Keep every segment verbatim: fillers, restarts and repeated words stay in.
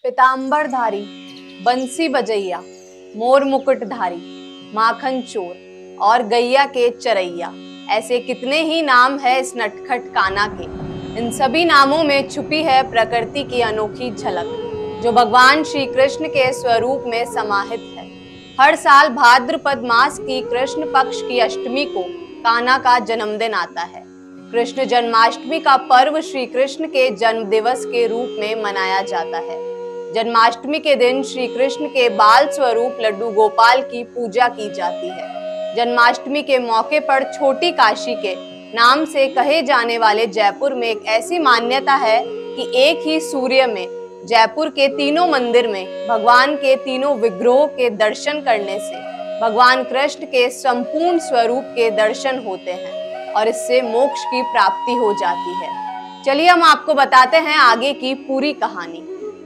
पीताम्बरधारी, बंसी बजैया, मोर मुकुटधारी, माखन चोर और गैया के चरैया, ऐसे कितने ही नाम है इस नटखट कान्हा के। इन सभी नामों में छुपी है प्रकृति की अनोखी झलक, जो भगवान श्री कृष्ण के स्वरूप में समाहित है। हर साल भाद्रपद मास की कृष्ण पक्ष की अष्टमी को कान्हा का जन्मदिन आता है। कृष्ण जन्माष्टमी का पर्व श्री कृष्ण के जन्म दिवस के रूप में मनाया जाता है। जन्माष्टमी के दिन श्री कृष्ण के बाल स्वरूप लड्डू गोपाल की पूजा की जाती है। जन्माष्टमी के मौके पर छोटी काशी के नाम से कहे जाने वाले जयपुर में एक ऐसी मान्यता है कि एक ही सूर्य में जयपुर के तीनों मंदिर में भगवान के तीनों विग्रहों के दर्शन करने से भगवान कृष्ण के संपूर्ण स्वरूप के दर्शन होते हैं और इससे मोक्ष की प्राप्ति हो जाती है। चलिए हम आपको बताते हैं आगे की पूरी कहानी।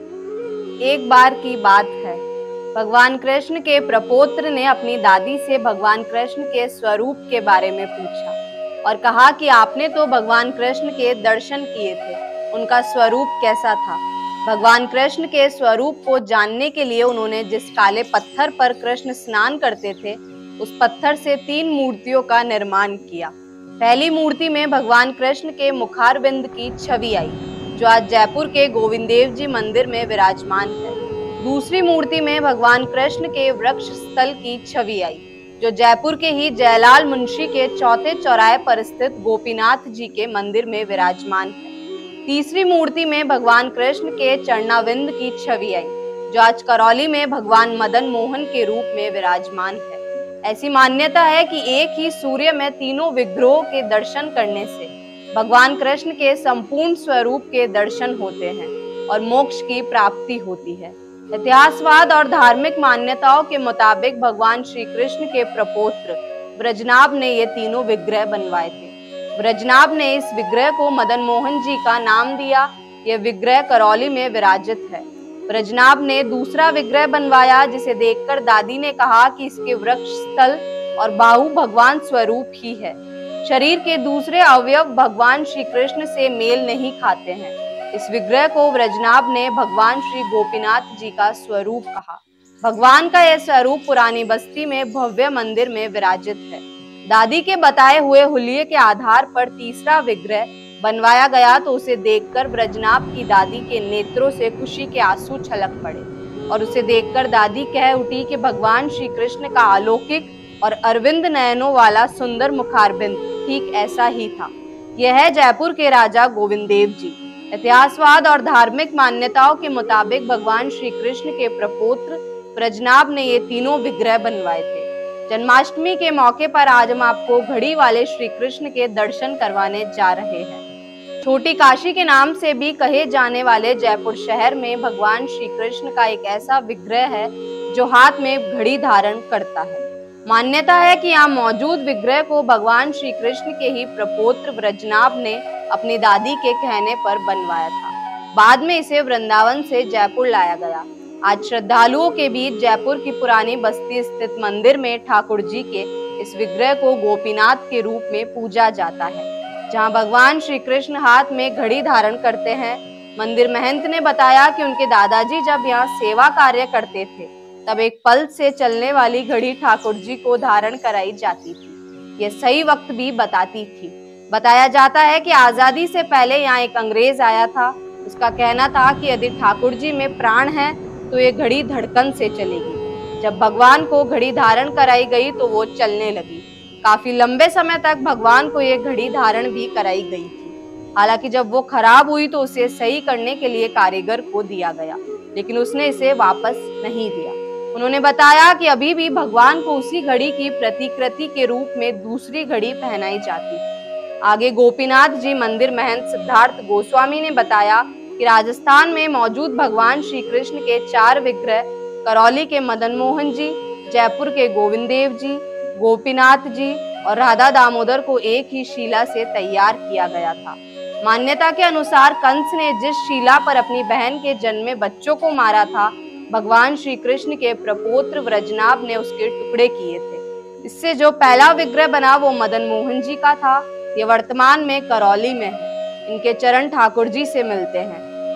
एक बार की बात है, भगवान कृष्ण के प्रपौत्र ने अपनी दादी से भगवान कृष्ण के स्वरूप के बारे में पूछा और कहा कि आपने तो भगवान कृष्ण के दर्शन किए थे, उनका स्वरूप कैसा था। भगवान कृष्ण के स्वरूप को जानने के लिए उन्होंने जिस काले पत्थर पर कृष्ण स्नान करते थे, उस पत्थर से तीन मूर्तियों का निर्माण किया। पहली मूर्ति में भगवान कृष्ण के मुखारविंद की छवि आई, जो आज जयपुर के गोविंद देव जी मंदिर में विराजमान है। दूसरी मूर्ति में भगवान कृष्ण के वृक्ष स्थल की छवि आई, जो जयपुर के ही जयलाल मुंशी के चौथे चौराहे पर स्थित गोपीनाथ जी के मंदिर में विराजमान है। तीसरी मूर्ति में भगवान कृष्ण के चरणाविंद की छवि आई, जो आज करौली में भगवान मदन मोहन के रूप में विराजमान है। ऐसी मान्यता है कि एक ही सूर्य में तीनों विग्रहों के दर्शन करने से भगवान कृष्ण के संपूर्ण स्वरूप के दर्शन होते हैं और मोक्ष की प्राप्ति होती है। इतिहासवाद और धार्मिक मान्यताओं के मुताबिक भगवान श्री कृष्ण के प्रपौत्र ब्रजनाभ ने ये तीनों विग्रह बनवाए थे। ब्रजनाभ ने इस विग्रह को मदन मोहन जी का नाम दिया। यह विग्रह करौली में विराजित है। ब्रजनाभ ने दूसरा विग्रह बनवाया, जिसे देखकर दादी ने कहा कि इसके वृक्ष स्थल और बाहु भगवान स्वरूप ही है। शरीर के दूसरे अवयव भगवान श्री कृष्ण से मेल नहीं खाते हैं। इस विग्रह को ब्रजनाभ ने भगवान श्री गोपीनाथ जी का स्वरूप कहा। भगवान का यह स्वरूप पुरानी बस्ती में भव्य मंदिर में विराजित है। दादी के बताए हुए हुलिये के आधार पर तीसरा विग्रह बनवाया गया तो उसे देखकर ब्रजनाभ की दादी के नेत्रों से खुशी के आंसू छलक पड़े और उसे देखकर दादी कह उठी कि भगवान श्री कृष्ण का अलौकिक और अरविंद नयनों वाला सुंदर मुखारबिंद ठीक ऐसा ही था। यह है जयपुर के राजा गोविंद देव जी। इतिहासवाद और धार्मिक मान्यताओं के मुताबिक भगवान श्री कृष्ण के प्रपौत्र ब्रजनाभ ने ये तीनों विग्रह बनवाए थे। जन्माष्टमी के मौके पर आज हम आपको घड़ी वाले श्री कृष्ण के दर्शन करवाने जा रहे हैं। छोटी काशी के नाम से भी कहे जाने वाले जयपुर शहर में भगवान श्री कृष्ण का एक ऐसा विग्रह है जो हाथ में घड़ी धारण करता है। मान्यता है कि यहाँ मौजूद विग्रह को भगवान श्री कृष्ण के ही प्रपौत्र ब्रजनाभ ने अपनी दादी के कहने पर बनवाया था। बाद में इसे वृंदावन से जयपुर लाया गया। आज श्रद्धालुओं के बीच जयपुर की पुरानी बस्ती स्थित मंदिर में ठाकुर जी के इस विग्रह को गोपीनाथ के रूप में पूजा जाता है, जहां भगवान श्री कृष्ण हाथ में घड़ी धारण करते हैं। मंदिर महंत ने बताया कि उनके दादाजी जब यहाँ सेवा कार्य करते थे, तब एक पल से चलने वाली घड़ी ठाकुर जी को धारण कराई जाती थी। यह सही वक्त भी बताती थी। बताया जाता है कि आजादी से पहले यहाँ एक अंग्रेज आया था। उसका कहना था कि यदि ठाकुर जी में प्राण है तो ये घड़ी धड़कन से चलेगी। जब भगवान को घड़ी धारण कराई गई तो वो चलने लगी। काफी लंबे समय तक भगवान को ये घड़ी धारण भी कराई गई थी। हालांकि जब वो खराब हुई तो उसे सही करने के लिए कारीगर को दिया गया, लेकिन उसने इसे वापस नहीं दिया। उन्होंने बताया कि अभी भी भगवान को उसी घड़ी की प्रतिकृति के रूप में दूसरी घड़ी पहनाई जाती है। आगे गोपीनाथ जी मंदिर महंत सिद्धार्थ गोस्वामी ने बताया कि राजस्थान में मौजूद भगवान श्री कृष्ण के चार विग्रह करौली के मदन मोहन जी, जयपुर के गोविंद देव जी, गोपीनाथ जी और राधा दामोदर को एक ही शिला से तैयार किया गया था। मान्यता के अनुसार कंस ने जिस शिला पर अपनी बहन के जन्मे बच्चों को मारा था, भगवान श्री कृष्ण के प्रपौत्र ब्रजनाभ ने उसके टुकड़े किए थे। इससे जो पहला विग्रह बना वो मदन मोहन जी का था। ये वर्तमान में करौली में है। इनके चरण ठाकुर जी से मिलते हैं।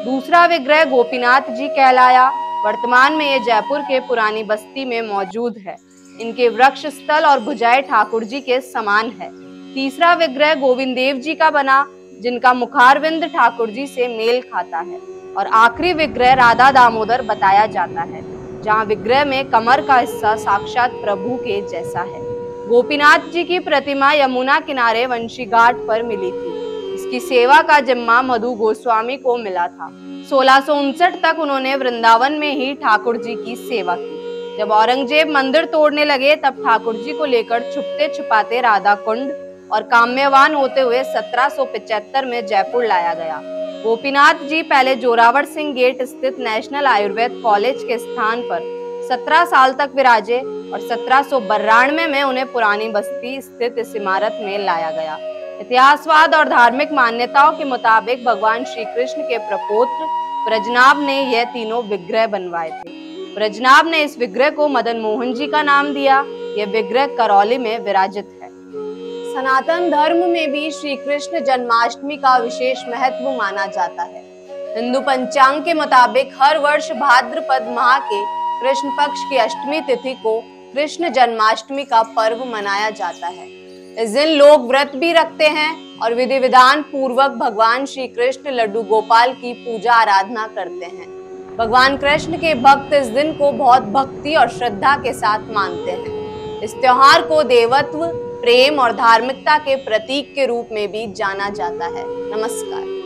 दूसरा विग्रह गोपीनाथ जी कहलाया। वर्तमान में ये जयपुर के पुरानी बस्ती में मौजूद है। इनके वृक्ष स्थल और भुजाएं ठाकुर जी के समान है। तीसरा विग्रह गोविंद देव जी का बना, जिनका मुखारविंद ठाकुर जी से मेल खाता है। और आखिरी विग्रह राधा दामोदर बताया जाता है, जहाँ विग्रह में कमर का हिस्सा साक्षात प्रभु के जैसा है। गोपीनाथ जी की प्रतिमा यमुना किनारे वंशी घाट पर मिली थी। इसकी सेवा का जिम्मा मधु गोस्वामी को मिला था। सोलह सौ उनसठ तक उन्होंने वृंदावन में ही ठाकुर जी की सेवा की। जब औरंगजेब मंदिर तोड़ने लगे, तब ठाकुर जी को लेकर छुपते छुपाते राधा कुंड और काम्यवान होते हुए सत्रह सौ पचहत्तर में जयपुर लाया गया। गोपीनाथ जी पहले जोरावर सिंह गेट स्थित नेशनल आयुर्वेद कॉलेज के स्थान पर सत्रह साल तक विराजे और सत्रह सौ बानवे में उन्हें पुरानी बस्ती स्थित इस इमारत में लाया गया। इतिहासवाद और धार्मिक मान्यताओं के मुताबिक भगवान श्री कृष्ण के प्रपौत्र ब्रजनाभ ने यह तीनों विग्रह बनवाए थे। ब्रजनाभ ने इस विग्रह को मदन मोहन जी का नाम दिया। यह विग्रह करौली में विराजित है। सनातन धर्म में भी श्री कृष्ण जन्माष्टमी का विशेष महत्व माना जाता है। हिंदू पंचांग के मुताबिक हर वर्ष भाद्रपद माह के कृष्ण पक्ष की अष्टमी तिथि को कृष्ण जन्माष्टमी का पर्व मनाया जाता है। इस दिन लोग व्रत भी रखते हैं और विधि विधान पूर्वक भगवान श्री कृष्ण लड्डू गोपाल की पूजा आराधना करते हैं। भगवान कृष्ण के भक्त इस दिन को बहुत भक्ति और श्रद्धा के साथ मानते हैं। इस त्योहार को देवत्व, प्रेम और धार्मिकता के प्रतीक के रूप में भी जाना जाता है। नमस्कार।